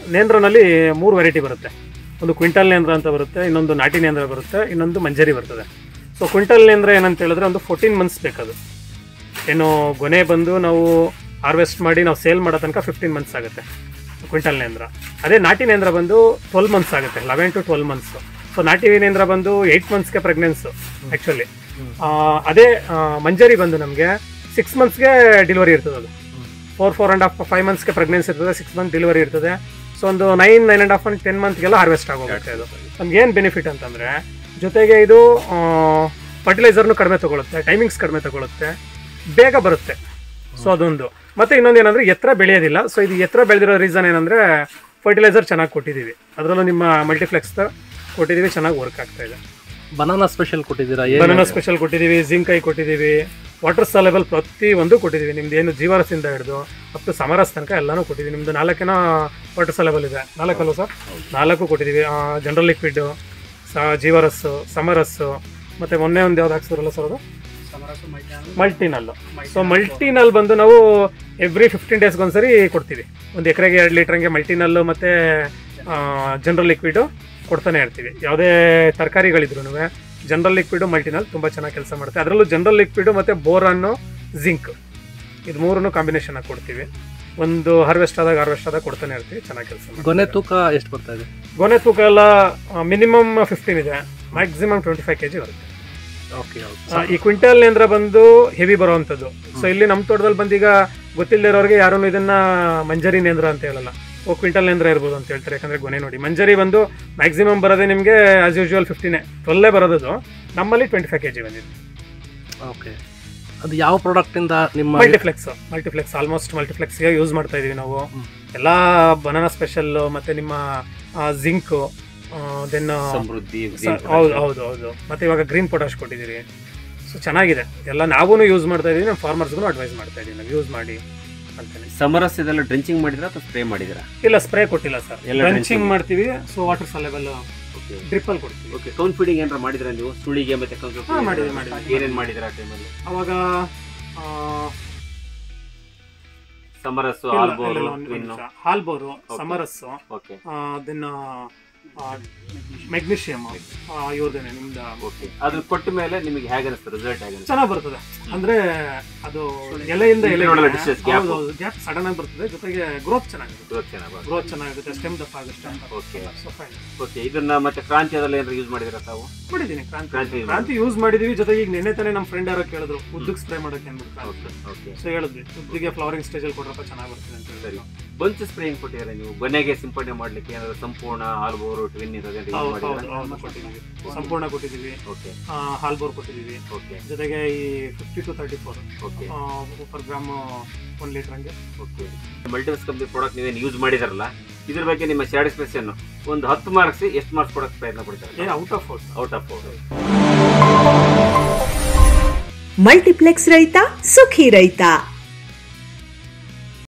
ನೇಂದ್ರನಲ್ಲಿ 3 variety ಬರುತ್ತೆ. ಒಂದು quintal ನೇಂದ್ರ ಅಂತ ಬರುತ್ತೆ, ಇನ್ನೊಂದು ನಾಟಿ ನೇಂದ್ರ ಬರುತ್ತೆ, ಇನ್ನೊಂದು ಮಂಜರಿ ಬರ್ತದೆ. ಸೊ ಕ್ವಿಂಟಲ್ ನೇಂದ್ರ ಏನಂತ ಹೇಳಿದ್ರೆ ಒಂದು 14 ಮಂತ್ಸ್ ಬೇಕದು. ಏನು ಗೊನೆ ಬಂದು ನಾವು ಹಾರ್ವೆಸ್ಟ್ ಮಾಡಿ ನಾವು ಸೇಲ್ ಮಾಡೋ ತನಕ 15 ಮಂತ್ಸ್ ಆಗುತ್ತೆ ಕ್ವಿಂಟಲ್ ನೇಂದ್ರ. ಅದೇ ನಾಟಿ ನೇಂದ್ರ ಬಂದು 12 ಮಂತ್ಸ್ ಆಗುತ್ತೆ, 11 to 12 ಮಂತ್ಸ್. ಸೊ ನಾಟಿ ನೇಂದ್ರ ಬಂದು 8 ಮಂತ್ಸ್ಗೆ ಪ್ರೆಗ್ನೆನ್ಸು ಆ್ಯಕ್ಚುಲಿ. ಅದೇ ಮಂಜರಿ ಬಂದು ನಮಗೆ 6 ಮಂತ್ಸ್ಗೆ ಡೆಲಿವರಿ ಇರ್ತದೆ. ಅದು 4.5 5 ಮಂತ್ಸ್ಗೆ ಪ್ರೆಗ್ನೆನ್ಸಿ ಇರ್ತದೆ, 6 ಮಂತ್ ಡೆಲಿವರಿ ಇರ್ತದೆ. ಸೊ ಒಂದು 9.5 and 10 ಮಂತ್ಗೆಲ್ಲ ಹಾರ್ವೆಸ್ಟ್ ಆಗೋಗುತ್ತೆ. ಅದು ನಮ್ಗೆ ಏನು ಬೆನಿಫಿಟ್ ಅಂತಂದರೆ ಜೊತೆಗೆ ಇದು ಫರ್ಟಿಲೈಸರ್ನು ಕಡಿಮೆ ತೊಗೊಳುತ್ತೆ, ಟೈಮಿಂಗ್ಸ್ ಕಡಿಮೆ ತೊಗೊಳುತ್ತೆ, ಬೇಗ ಬರುತ್ತೆ. ಸೊ ಅದೊಂದು. ಮತ್ತು ಇನ್ನೊಂದು ಏನಂದರೆ ಎತ್ತರ ಬೆಳೆಯೋದಿಲ್ಲ. ಸೊ ಇದು ಎತ್ತರ ಬೆಳೆದಿರೋ ರೀಸನ್ ಏನಂದರೆ ಫರ್ಟಿಲೈಸರ್ ಚೆನ್ನಾಗಿ ಕೊಟ್ಟಿದ್ದೀವಿ, ಅದರಲ್ಲೂ ನಿಮ್ಮ ಮಲ್ಟಿಪ್ಲೆಕ್ಸ್ ಕೊಟ್ಟಿದ್ದೀವಿ, ಚೆನ್ನಾಗಿ ವರ್ಕ್ ಆಗ್ತಾ ಇದೆ. ಬನಾನಾ ಸ್ಪೆಷಲ್ ಕೊಟ್ಟಿದ್ದೀರಾ? ಬನಾನಾ ಸ್ಪೆಷಲ್ ಕೊಟ್ಟಿದ್ದೀವಿ, ಜಿಂಕೈ ಕೊಟ್ಟಿದ್ದೀವಿ, ವಾಟರ್ ಸಾಲೆಬಲ್ ಪ್ರತಿ ಒಂದು ಕೊಟ್ಟಿದ್ದೀವಿ. ನಿಮ್ದು ಏನು ಜೀವರಸಿಂದ ಹಿಡಿದು ಅಪ್ ಟು ಸಮರಸ್ ತನಕ ಎಲ್ಲನೂ ಕೊಟ್ಟಿದ್ದೀವಿ. ನಿಮ್ಮದು 4 ವಾಟರ್ ಸಾಲೆಬಲ್ ಇದೆ, 4 ಅಲ್ವ ಸರ್? 4 ಕೊಟ್ಟಿದ್ದೀವಿ. ಜನರಲ್ ಲಿಕ್ವಿಡ್ಡು, ಜೀವರಸ್ಸು, ಸಮರಸ್ಸು, ಮತ್ತು ಮೊನ್ನೆ ಒಂದು ಯಾವ್ದು ಹಾಕ್ಸಿದ್ರಲ್ಲ ಸರ್ ಅದು ಮಲ್ಟಿನಲ್. ಸೊ ಮಲ್ಟಿನಲ್ ಬಂದು ನಾವು ಎವ್ರಿ 15 ಡೇಸ್ಗೆ ಒಂದ್ಸರಿ ಕೊಡ್ತೀವಿ. ಒಂದು ಎಕರೆಗೆ 2 ಲೀಟ್ರಂಗೆ ಮಲ್ಟಿನಲ್ಲು ಮತ್ತು ಜನರಲ್ ಲಿಕ್ವಿಡು ಕೊಡ್ತಾನೆ ಇರ್ತೀವಿ. ಯಾವುದೇ ತರಕಾರಿಗಳಿದ್ರು ಜನರಲ್ ಲಿಕ್ವಿಡು ಮಲ್ಟಿನಲ್ ತುಂಬ ಚೆನ್ನಾಗಿ ಕೆಲಸ ಮಾಡುತ್ತೆ. ಅದರಲ್ಲೂ ಜನರಲ್ ಲಿಕ್ವಿಡು ಮತ್ತು ಬೋರಾನು, ಜಿಂಕ್, ಇದು 3 ಕಾಂಬಿನೇಷನ್ ಆಗಿ ಕೊಡ್ತೀವಿ. ಒಂದು ಹಾರ್ವೆಸ್ಟ್ ಆದಾಗ ಕೊಡ್ತಾನೆ ಇರ್ತೀವಿ, ಚೆನ್ನಾಗಿ ಕೆಲಸ ಮಾಡುತ್ತೆ. ಗೊನೆ ತೂಕ ಎಷ್ಟು ಬರ್ತಾ ಇದೆ? ಗೊನೆ ತೂಕ ಎಲ್ಲ ಮಿನಿಮಮ್ 15 ಇದೆ, ಮ್ಯಾಕ್ಸಿಮಮ್ 25 kg ಬರುತ್ತೆ. ಓಕೆ. ಈ ಕ್ವಿಂಟಲ್ ನೇಂದ್ರ ಬಂದು ಹೆವಿ ಬರೋವಂಥದ್ದು. ಸೊ ಇಲ್ಲಿ ನಮ್ಮ ತೋಟದಲ್ಲಿ ಬಂದೀಗ ಗೊತ್ತಿಲ್ಲದಿರೋರಿಗೆ ಯಾರೂ ಇದನ್ನ ಮಂಜರಿ ನೇಂದ್ರ ಅಂತ ಹೇಳಲ್ಲ, ಕ್ವಿಂಟಲ್ ನೇಂದ್ರ ಇರ್ಬೋದು ಅಂತ ಹೇಳ್ತಾರೆ. ಯಾಕಂದರೆ ಗೊನೆ ನೋಡಿ ಮಂಜರಿ ಬಂದು ಮ್ಯಾಕ್ಸಿಮಮ್ ಬರೋದೇ ನಿಮಗೆ ಆಸ್ ಯೂಶುವಲ್ 12 ಬರೋದು. ನಮ್ಮಲ್ಲಿ 25 kg ಬಂದಿದೆ. ಓಕೆ. ಅದು ಯಾವ ಪ್ರಾಡಕ್ಟಿಂದ ನಿಮ್ಮ? ಮಲ್ಟಿಪ್ಲೆಕ್ಸ್ ಆಲ್ಮೋಸ್ಟ್ ಮಲ್ಟಿಪ್ಲೆಕ್ಸ್ಗೆ ಯೂಸ್ ಮಾಡ್ತಾ ಇದೀವಿ ನಾವು. ಎಲ್ಲ ಬನಾನಾ ಸ್ಪೆಷಲ್ಲು ಮತ್ತು ನಿಮ್ಮ ಜಿಂಕು, ದೆನ್ ಹೌದು, ಮತ್ತು ಇವಾಗ ಗ್ರೀನ್ ಪೊಟ್ಯಾಶ್ ಕೊಟ್ಟಿದ್ದೀವಿ. ಸೊ ಚೆನ್ನಾಗಿದೆ ಎಲ್ಲ, ನಾವೂ ಯೂಸ್ ಮಾಡ್ತಾ ಇದೀವಿ, ನಮ್ಮ ಫಾರ್ಮರ್ಸ್ಗೂ ಅಡ್ವೈಸ್ ಮಾಡ್ತಾ ಇದೀವಿ ನಾವು ಯೂಸ್ ಮಾಡಿ ಅಂತಾನೆ. ಸಮರಸ್ ಇದೆಲ್ಲ ಡ್ರೆಂಚಿಂಗ್ ಮಾಡಿದ್ರಾ ಅಥವಾ ಸ್ಪ್ರೇ ಮಾಡಿದ್ರಾ? ಇಲ್ಲ, ಸ್ಪ್ರೇ ಕೊಟ್ಟಿಲ್ಲ ಸರ್, ಡ್ರೆಂಚಿಂಗ್ ಮಾಡ್ತೀವಿ. ಸೊ ವಾಟರ್ ಸಾಲೆಬಲ್ ಡ್ರಿಪ್ಪಲ್ಲಿ ಕೊಡ್ತೀವಿ. ಓಕೆ. ಟೋನ್ ಫೀಡಿಂಗ್ ಏನಾರ ಮಾಡಿದ್ರಾ ನೀವು? ಸುಳಿಗೆ ಮತ್ತೆ ಮಾಡಿದ್ವಿ. ಏನೇನು ಮಾಡಿದ್ರಾ ಟೈಮಲ್ಲಿ? ಅವಾಗ ಸಮರಸ್ಸು, ಹಾಲ್ಬೋರು, ಸಮರಸ್ಸು, ದೆನ್ ಮೆಗ್ನೀಷಿಯಮ್, ಇವ್ರದೇನೆ ನಿಮ್ದು. ಓಕೆ. ಅದು ಕೊಟ್ಟ ಮೇಲೆ ನಿಮಗೆ ಹೇಗೆ ಅನಿಸ್ತದೆ? ರಿಸಲ್ಟ್ ಹೇಗೆ? ಚೆನ್ನಾಗಿ ಬರ್ತದೆ. ಅಂದ್ರೆ ಅದು ಎಲೆಯಿಂದ ಎಲೆ ಗ್ಯಾಪ್ ಸಡನ್ ಆಗಿ ಬರ್ತದೆ, ಜೊತೆಗೆ ಗ್ರೋತ್ ಚೆನ್ನಾಗುತ್ತೆ, ಸ್ಟೆಮ್ ದಪ್ಪ ಆಗುತ್ತೆ. ಓಕೆ. ಓಕೆ. ಇದನ್ನ ಮತ್ತೆ ಕ್ರಾಂತಿಯಲ್ಲಿ ಏನಾದ್ರು ಯೂಸ್ ಮಾಡಿದಿರಾ ತಾವು? ಮಾಡಿದ್ದೀನಿ, ಕ್ರಾಂತಿ ಯೂಸ್ ಮಾಡಿದೀವಿ. ಜೊತೆಗೆ ಈಗ ನೆನ್ನೆ ತಾನೇ ನಮ್ಮ ಫ್ರೆಂಡ್ ಯಾರೋ ಕೇಳಿದ್ರು ಉದ್ದಕ್ಕೆ ಸ್ಪ್ರೇ ಮಾಡೋಕೆ ಅಂದ್ಬಿಟ್ಟು. ಸೊ ಹೇಳಿದ್ವಿ ಉದ್ದಿಗೆ ಫ್ಲವರಿಂಗ್ ಸ್ಟೇಜ್ ಅಲ್ಲಿ ಕೊಟ್ರಪ್ಪ ಚೆನ್ನಾಗಿ ಬರ್ತದೆ ಅಂತ ಹೇಳಿ. ಬಂಚ್ ಸ್ಪ್ರೇ ಹೆಂಗ್ ಕೊಟ್ಟಿದ್ದಾರೆ ನೀವು? ಗೊನೆಗೆ ಸಿಂಪಡಣೆ ಮಾಡ್ಲಿಕ್ಕೆ ಏನಾದ್ರು ಸಂಪೂರ್ಣ ಹಾಲ್ಬೋರು, ಟ್ವಿನ್ ಕೊಟ್ಟಿದ್ದೀವಿ, ಸಂಪೂರ್ಣ ಕೊಟ್ಟಿದ್ದೀವಿ, ಹಾಲ್ಬೋರ್ ಕೊಟ್ಟಿದ್ದೀವಿ. ಜೊತೆಗೆ ಈ 50 to 34 per ಗ್ರಾಮ್ 1 ಲೀಟರ್ ಹಂಗೆ. ಓಕೆ. ಮಲ್ಟಿಪ್ಲೆಕ್ಸ್ ಕಂಪನಿ ಪ್ರಾಡಕ್ಟ್ ನೀವೇನು ಯೂಸ್ ಮಾಡಿದಾರಲ್ಲ, ಇದ್ರ ಬಗ್ಗೆ ನಿಮ್ಮ ಸ್ಯಾಟಿಸ್ಫ್ಯಾಕ್ಷನ್ ಒಂದು 10 ಮಾರ್ಕ್ಸ್ ಎಷ್ಟು ಮಾರ್ಕ್ಸ್ ಕೊಡಕ್ಕೆ ಪ್ರಯತ್ನ ಪಡ್ತಾರೆ? Out of 4. ಮಲ್ಟಿಪ್ಲೆಕ್ಸ್ ರೈತ ಸುಖಿ ರೈತ.